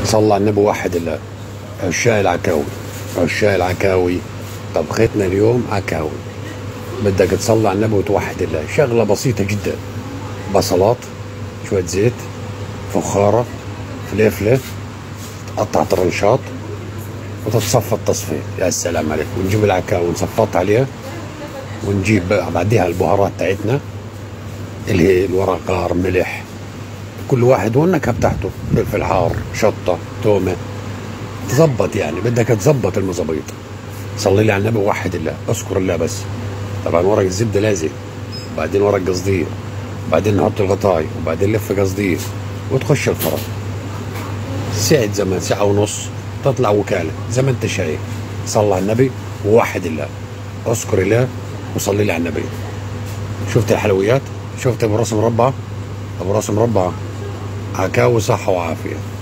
صلى على النبي وحد الله. عشاق العكاوي، عشاق العكاوي، طبختنا اليوم عكاوي. بدك تصلي على النبي وتوحد الله. شغلة بسيطة جدا، بصلات، شوية زيت، فخارة، فليفلة، تقطع طرنشات وتتصفى التصفية. يا سلام عليك. ونجيب العكاوي ونصفط عليها، ونجيب بعديها البهارات تاعتنا اللي هي الورق غار، ملح، كل واحد والنكهة بتاعته، فلفل حار، شطة، تومة، تظبط يعني، بدك تظبط المظابيط. صلي لي على النبي ووحد الله، اذكر الله بس. طبعا ورق الزبدة لازم، وبعدين ورق قصدير، وبعدين نحط الغطاي، وبعدين لف قصدير، وتخش الفرن ساعة زمان، ساعة ونص، تطلع وكالة زي ما انت شايف. صلى على النبي ووحد الله، اذكر الله وصلي لي على النبي. شفت الحلويات؟ شفت ابو راس مربع؟ ابو راس مربع عكاوي صحة وعافية.